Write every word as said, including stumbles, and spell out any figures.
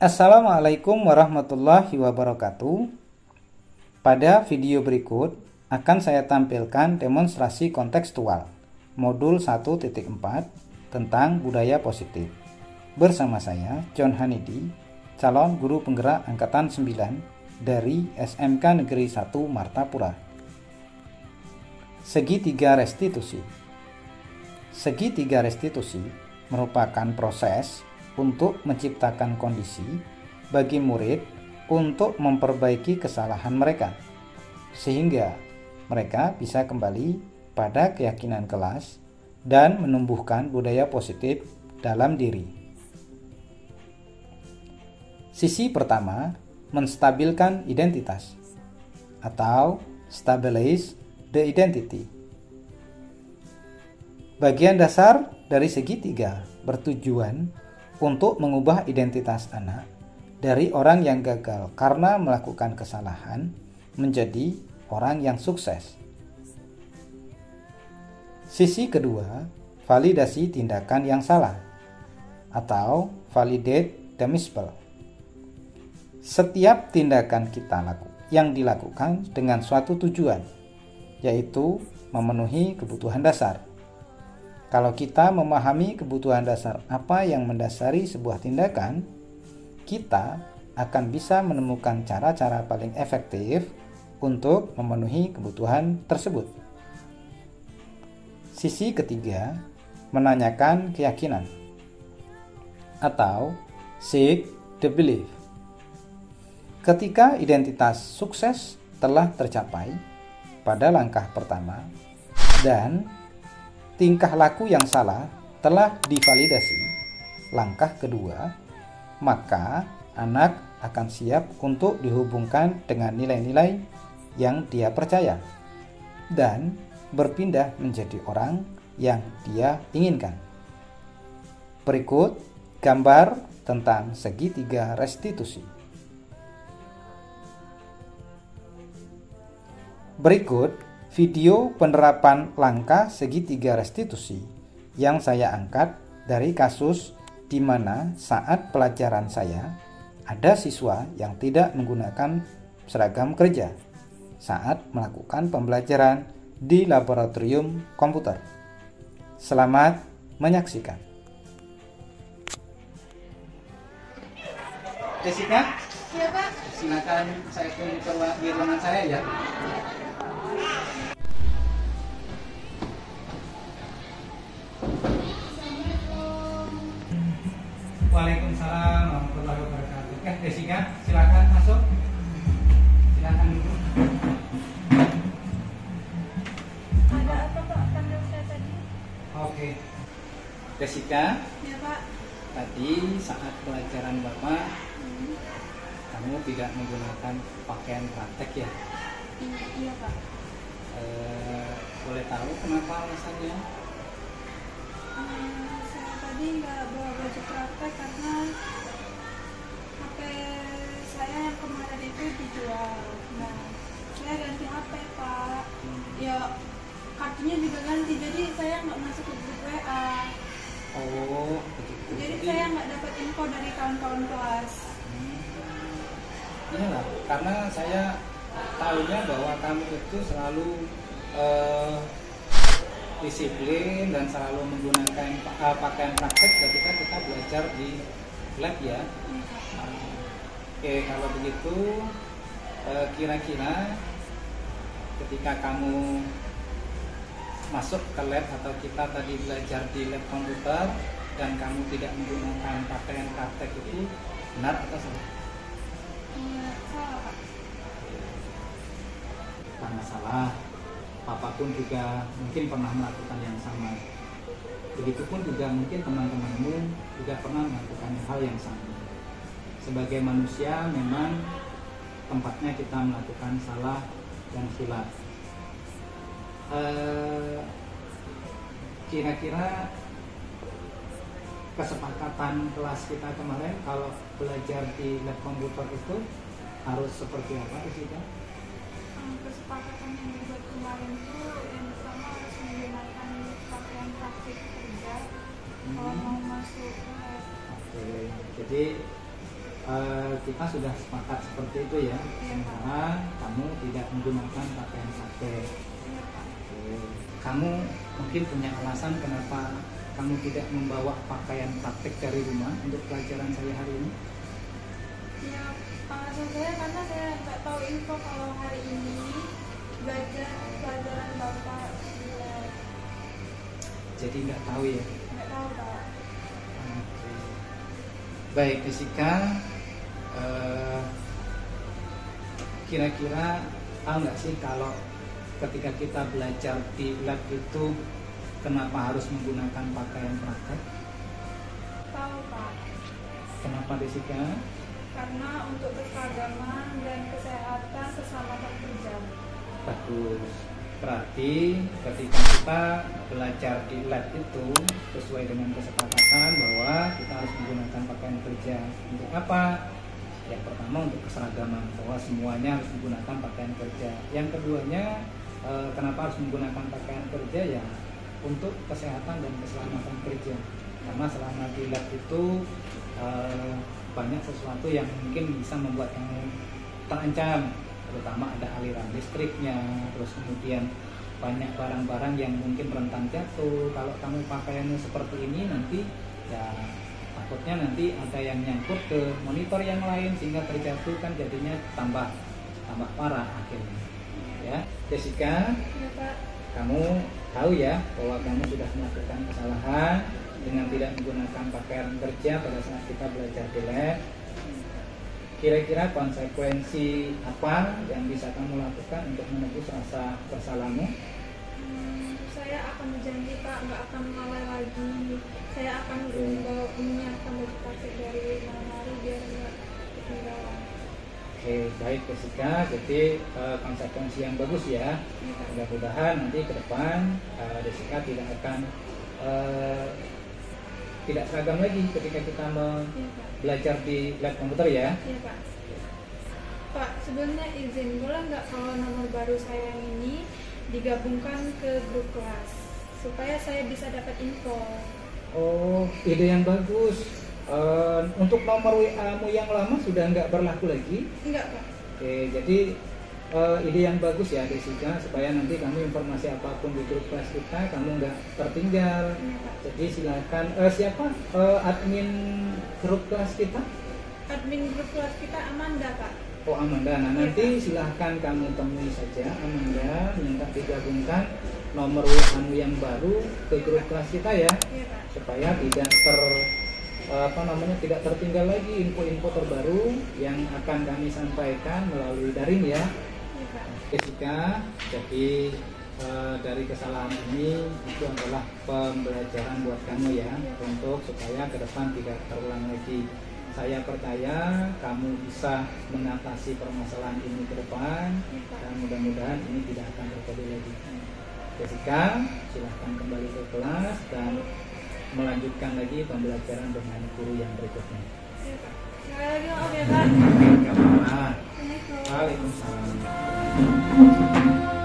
Assalamualaikum warahmatullahi wabarakatuh. Pada video berikut akan saya tampilkan demonstrasi kontekstual modul satu titik empat tentang budaya positif. Bersama saya John Hanidi, calon guru penggerak angkatan sembilan dari S M K Negeri satu Martapura. Segitiga restitusi. Segitiga restitusi merupakan proses untuk menciptakan kondisi bagi murid untuk memperbaiki kesalahan mereka, sehingga mereka bisa kembali pada keyakinan kelas dan menumbuhkan budaya positif dalam diri. Sisi pertama, menstabilkan identitas atau stabilize the identity. Bagian dasar dari segitiga bertujuan untuk mengubah identitas anak dari orang yang gagal karena melakukan kesalahan menjadi orang yang sukses. Sisi kedua, validasi tindakan yang salah atau validate the misspell. Setiap tindakan kita laku, yang dilakukan dengan suatu tujuan, yaitu memenuhi kebutuhan dasar. Kalau kita memahami kebutuhan dasar apa yang mendasari sebuah tindakan, kita akan bisa menemukan cara-cara paling efektif untuk memenuhi kebutuhan tersebut. Sisi ketiga, menanyakan keyakinan atau seek the belief. Ketika identitas sukses telah tercapai pada langkah pertama dan tingkah laku yang salah telah divalidasi, langkah kedua, maka anak akan siap untuk dihubungkan dengan nilai-nilai yang dia percaya dan berpindah menjadi orang yang dia inginkan. Berikut gambar tentang segitiga restitusi. Berikut video penerapan langkah segitiga restitusi yang saya angkat dari kasus di mana saat pelajaran saya ada siswa yang tidak menggunakan seragam kerja saat melakukan pembelajaran di laboratorium komputer. Selamat menyaksikan. Jessica? Iya, Pak. Silakan saya tunggu di ruangan saya ya. Waalaikumsalam warahmatullahi wabarakatuh. Eh, Jessica, silakan masuk. Silakan duduk. Ada apa, Pak? Panggil saya tadi. Oke. Jessica, Iya, Pak. tadi saat pelajaran Bapak, Hmm. kamu tidak menggunakan pakaian praktek ya? Hmm, iya, Pak. Eh, boleh tahu kenapa alasannya? Hmm, saya tadi nggak bawa baju praktek karena H P saya yang kemarin itu dijual. Nah, saya ganti H P, Pak. Ya, kartunya juga ganti, jadi saya nggak masuk ke grup W A. Oh, begitu. Jadi saya nggak dapat info dari kawan-kawan kelas. Hmm. Iyalah, karena saya tahunya bahwa kamu itu selalu eh, disiplin dan selalu menggunakan uh, pakaian praktek ketika kita belajar di lab ya. Oke, kalau begitu uh, kira-kira ketika kamu masuk ke lab atau kita tadi belajar di lab komputer dan kamu tidak menggunakan pakaian praktek itu benar atau salah? Iya, salah, Pak. Karena salah, Papa pun juga mungkin pernah melakukan yang sama. Begitupun juga mungkin teman-temanmu juga pernah melakukan hal yang sama. Sebagai manusia memang tempatnya kita melakukan salah dan khilaf. Eh, kira-kira kesepakatan kelas kita kemarin kalau belajar di lab komputer itu harus seperti apa sih, Kak? Kesepakatan yang dibuat kemarin itu yang pertama harus menggunakan pakaian praktik kerja kalau mau masuk. Oke, jadi uh, kita sudah sepakat seperti itu ya, sementara kamu tidak menggunakan pakaian praktek. Kamu mungkin punya alasan kenapa kamu tidak membawa pakaian praktek dari rumah untuk pelajaran saya hari ini? Ya, alasan saya karena saya nggak tahu info kalau hari ini belajar pelajaran Bapak. Ya. Jadi nggak tahu ya? Nggak tahu, Pak. Oke. Baik, Jessica, uh, kira-kira tahu nggak sih kalau ketika kita belajar di lab itu kenapa harus menggunakan pakaian praktek? Tahu, Pak. Kenapa, Jessica? Karena untuk keseragaman dan kesehatan keselamatan kerja. Bagus. Berarti ketika kita belajar di lab itu sesuai dengan kesepakatan bahwa kita harus menggunakan pakaian kerja. Untuk apa? Yang pertama untuk keseragaman, bahwa semuanya harus menggunakan pakaian kerja. Yang keduanya, eh, kenapa harus menggunakan pakaian kerja? Ya untuk kesehatan dan keselamatan kerja. Karena selama di lab itu eh, banyak sesuatu yang mungkin bisa membuat kamu terancam, terutama ada aliran listriknya, terus kemudian banyak barang-barang yang mungkin rentan jatuh. Kalau kamu pakaiannya seperti ini nanti ya takutnya nanti ada yang nyangkut ke monitor yang lain sehingga terjatuh, kan jadinya tambah tambah parah akhirnya. Ya, Jessica, Ya, Pak. kamu tahu ya bahwa kamu sudah melakukan kesalahan dengan tidak menggunakan pakaian kerja pada saat kita belajar di lab. Kira-kira konsekuensi apa yang bisa kamu lakukan untuk menebus rasa bersalahmu? Hmm, saya akan berjanji, Pak, nggak akan lalai lagi. Saya akan membawa menyiapkan baju praktek dari malam hari biar nggak ketinggalan. Oke, baik Jessica. Jadi eh, konsekuensi yang bagus ya. Mudah-mudahan nanti ke depan eh, Jessica tidak akan eh, tidak seragam lagi ketika kita me- Iya, Pak. belajar di lab komputer ya. Iya, Pak. Pak, sebelumnya izin, boleh nggak kalau nomor baru saya yang ini digabungkan ke grup kelas supaya saya bisa dapat info? Oh, ide yang bagus. Eh, untuk nomor W A-mu yang lama sudah nggak berlaku lagi? Enggak, Pak. Oke, jadi eh, ide yang bagus ya Jessica, supaya nanti kamu informasi apapun di grup kelas kita kamu nggak tertinggal. Iya, Pak. Jadi silakan eh, siapa eh, admin grup kelas kita? Admin grup kelas kita Amanda, Pak. Oh, Amanda. Nah, nanti silahkan kamu temui saja Amanda, minta digabungkan nomor W A-mu yang baru ke grup kelas kita ya, Iya, Pak. supaya tidak ter apa namanya tidak tertinggal lagi info-info terbaru yang akan kami sampaikan melalui daring ya. Iya, Pak. Jessica, jadi eh, dari kesalahan ini itu adalah pembelajaran buat kamu ya, untuk supaya ke depan tidak terulang lagi. Saya percaya kamu bisa mengatasi permasalahan ini ke depan, dan mudah-mudahan ini tidak akan terjadi lagi. Jessica, silahkan kembali ke kelas dan melanjutkan lagi pembelajaran dengan guru yang berikutnya. Iya, Pak. Sekali lagi maaf ya, Pak. Oke, nggak apa-apa. Assalamualaikum. Waalaikumsalam.